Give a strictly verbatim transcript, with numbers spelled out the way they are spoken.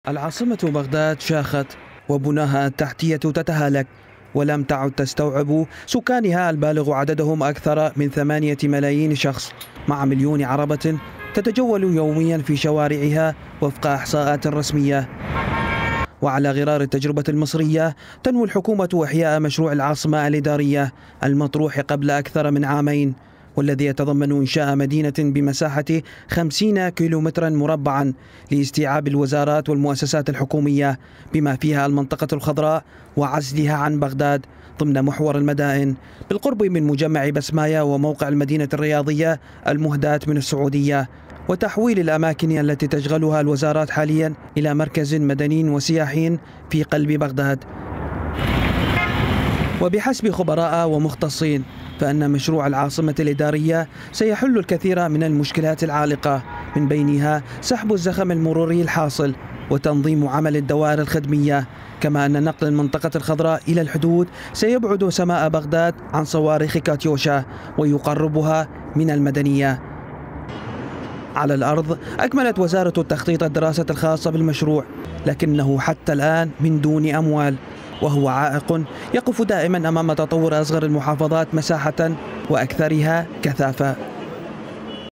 العاصمة بغداد شاخت وبناها التحتية تتهالك، ولم تعد تستوعب سكانها البالغ عددهم أكثر من ثمانية ملايين شخص، مع مليون عربة تتجول يوميا في شوارعها وفق إحصاءات رسمية. وعلى غرار التجربة المصرية تنوي الحكومة إحياء مشروع العاصمة الإدارية المطروح قبل أكثر من عامين، والذي يتضمن إنشاء مدينة بمساحة خمسين كيلومترا مربعا لاستيعاب الوزارات والمؤسسات الحكومية بما فيها المنطقة الخضراء وعزلها عن بغداد ضمن محور المدائن بالقرب من مجمع بسمايا وموقع المدينة الرياضية المهداة من السعودية، وتحويل الأماكن التي تشغلها الوزارات حاليا إلى مركز مدني وسياحي في قلب بغداد. وبحسب خبراء ومختصين فإن مشروع العاصمة الإدارية سيحل الكثير من المشكلات العالقة، من بينها سحب الزخم المروري الحاصل وتنظيم عمل الدوائر الخدمية، كما أن نقل المنطقة الخضراء إلى الحدود سيبعد سماء بغداد عن صواريخ كاتيوشا ويقربها من المدنية. على الأرض أكملت وزارة التخطيط الدراسة الخاصة بالمشروع، لكنه حتى الآن من دون أموال، وهو عائق يقف دائما أمام تطور أصغر المحافظات مساحة وأكثرها كثافة.